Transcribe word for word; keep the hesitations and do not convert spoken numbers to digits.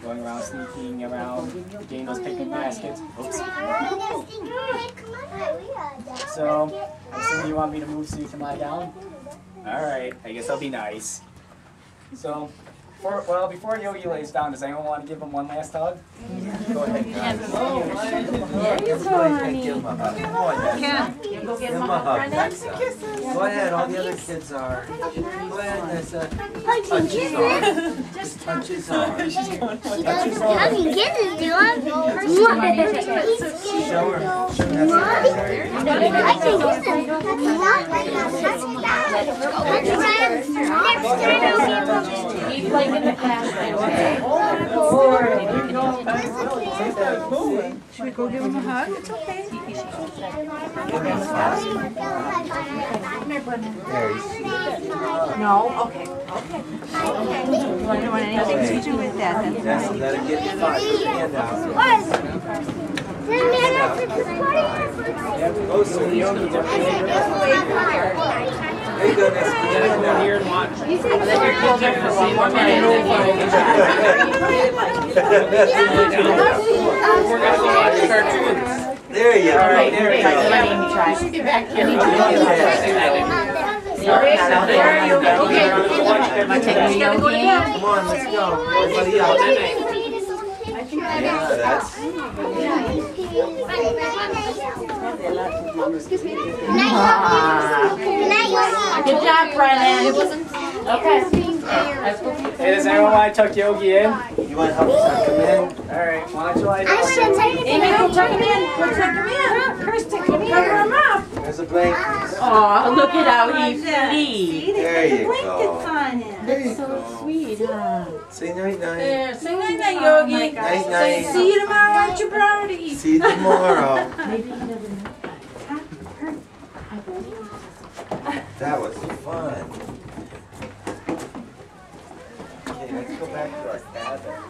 going around sneaking around, getting those picnic baskets. Oops. So, I assume you want me to move so you can lie down? Alright, I guess I'll be nice. So, for, well, before Yogi lays down, does anyone want to give him one last hug? Go ahead. There you go, honey. Give him a hug. Come on, Yeah. You go give him a hug. Nessa. Go ahead, all the other kids are. Go ahead, Nessa. Touch his arm. Just touch his arm. He doesn't have any kisses, do I? Show her. Show her. I can kiss him. He's like in the classroom. Should we go give him a hug? It's okay. No? Okay. Okay. Okay. You don't want anything to do with that. Yes, let it get five. Hand out. Go, sir. There you go, Nessa. Go here and watch. Let your children for one more minute. We're going to go watch cartoons. There you go. All right, There you let go. me try. Let me back here. Sorry, there you go. Okay. Am I taking you again? Come on, let's go. Everybody else. Yeah, that's... Good job, Brennan. Okay. Hey, does anyone want to tuck Yogi in? You want to help us come in? Alright, why don't you lie down? Amy, go tuck him in. Go tuck him in. Kirsten, come cover him up. There's a blanket. Aw, look at how he's sweet. There you go. That's so sweet, huh? Say night night. There, say night night, Yogi. Night night. See you tomorrow at your party. See you tomorrow. That was fun. Okay, let's go back to our cabin.